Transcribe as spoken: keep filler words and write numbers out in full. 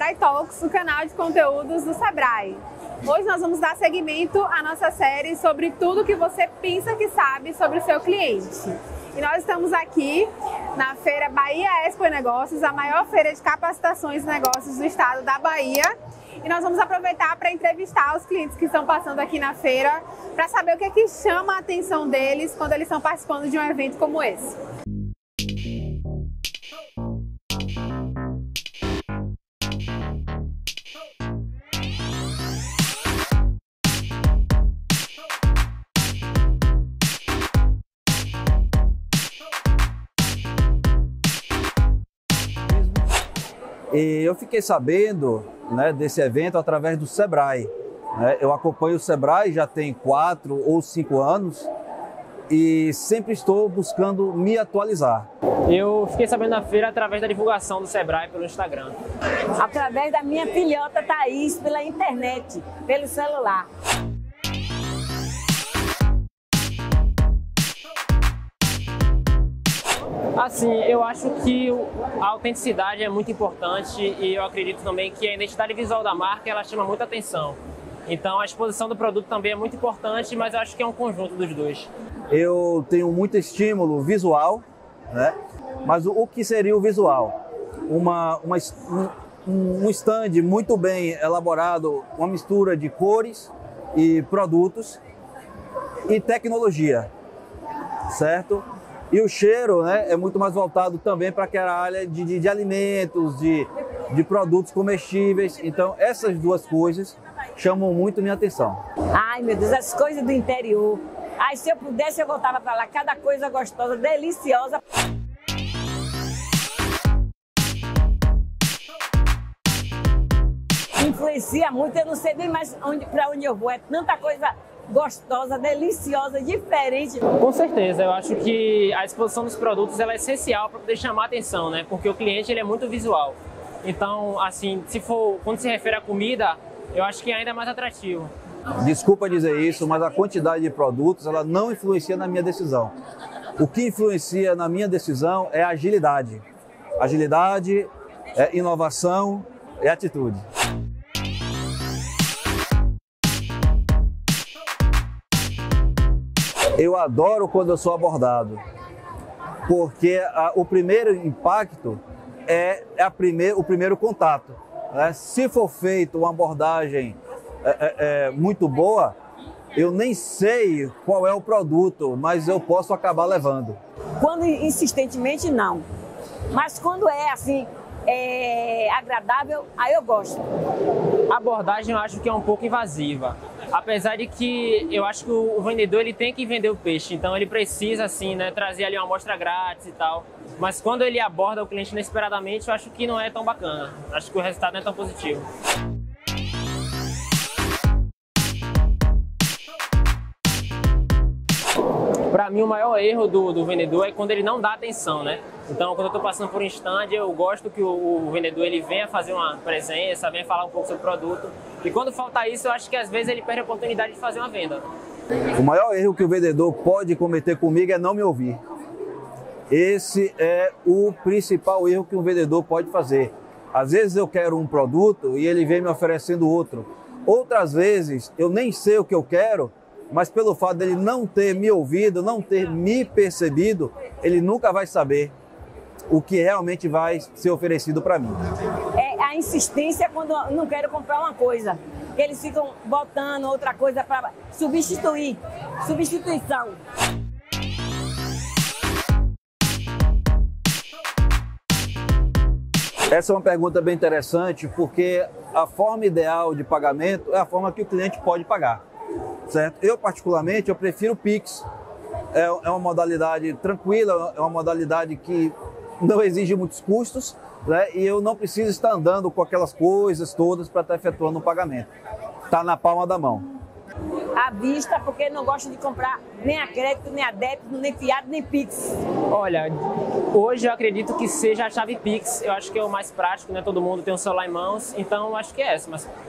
Sebrae Talks, o canal de conteúdos do Sebrae. Hoje nós vamos dar seguimento à nossa série sobre tudo que você pensa que sabe sobre o seu cliente. E nós estamos aqui na feira Bahia Expo Negócios, a maior feira de capacitações e negócios do estado da Bahia. E nós vamos aproveitar para entrevistar os clientes que estão passando aqui na feira, para saber o que é que chama a atenção deles quando eles estão participando de um evento como esse. E eu fiquei sabendo, né, desse evento através do Sebrae. Né? Eu acompanho o Sebrae já tem quatro ou cinco anos e sempre estou buscando me atualizar. Eu fiquei sabendo da feira através da divulgação do Sebrae pelo Instagram. Através da minha filhota Thaís, pela internet, pelo celular. Assim, eu acho que a autenticidade é muito importante e eu acredito também que a identidade visual da marca ela chama muita atenção. Então a exposição do produto também é muito importante, mas eu acho que é um conjunto dos dois. Eu tenho muito estímulo visual, né? Mas o, o que seria o visual? Uma, uma, um, um stand muito bem elaborado, uma mistura de cores e produtos e tecnologia, certo? E o cheiro, né, é muito mais voltado também para aquela área de, de, de alimentos, de, de produtos comestíveis. Então, essas duas coisas chamam muito minha atenção. Ai, meu Deus, as coisas do interior. Ai, se eu pudesse, eu voltava para lá. Cada coisa gostosa, deliciosa. Influencia muito, eu não sei nem mais onde, para onde eu vou. É tanta coisa gostosa, deliciosa, diferente. Com certeza, eu acho que a exposição dos produtos ela é essencial para poder chamar a atenção, né? Porque o cliente ele é muito visual. Então, assim, se for quando se refere à comida, eu acho que é ainda mais atrativo. Desculpa dizer isso, mas a quantidade de produtos ela não influencia na minha decisão. O que influencia na minha decisão é a agilidade. Agilidade, é inovação, é atitude. Eu adoro quando eu sou abordado, porque a, o primeiro impacto é, é a primeir, o primeiro contato. Né? Se for feita uma abordagem é, é, é, muito boa, eu nem sei qual é o produto, mas eu posso acabar levando. Quando insistentemente, não. Mas quando é assim, é agradável, aí eu gosto. A abordagem eu acho que é um pouco invasiva. Apesar de que eu acho que o vendedor ele tem que vender o peixe, então ele precisa assim, né, trazer ali uma amostra grátis e tal. Mas quando ele aborda o cliente inesperadamente, eu acho que não é tão bacana. Acho que o resultado não é tão positivo. Para mim, o maior erro do, do vendedor é quando ele não dá atenção, né? Então, quando eu estou passando por um stand, eu gosto que o, o vendedor ele venha fazer uma presença, venha falar um pouco sobre o produto. E quando falta isso, eu acho que às vezes ele perde a oportunidade de fazer uma venda. O maior erro que o vendedor pode cometer comigo é não me ouvir. Esse é o principal erro que um vendedor pode fazer. Às vezes eu quero um produto e ele vem me oferecendo outro. Outras vezes eu nem sei o que eu quero, mas pelo fato dele não ter me ouvido, não ter me percebido, ele nunca vai saber o que realmente vai ser oferecido para mim. É a insistência quando eu não quero comprar uma coisa. Eles ficam botando outra coisa para substituir. Substituição. Essa é uma pergunta bem interessante, porque a forma ideal de pagamento é a forma que o cliente pode pagar. Certo? Eu, particularmente, eu prefiro o Pix. É, é uma modalidade tranquila, é uma modalidade que não exige muitos custos, né? E eu não preciso estar andando com aquelas coisas todas para estar efetuando o pagamento. Está na palma da mão. À vista, porque não gosto de comprar nem a crédito, nem a débito, nem fiado, nem Pix. Olha, hoje eu acredito que seja a chave Pix. Eu acho que é o mais prático, né? Todo mundo tem um celular em mãos, então eu acho que é essa. Mas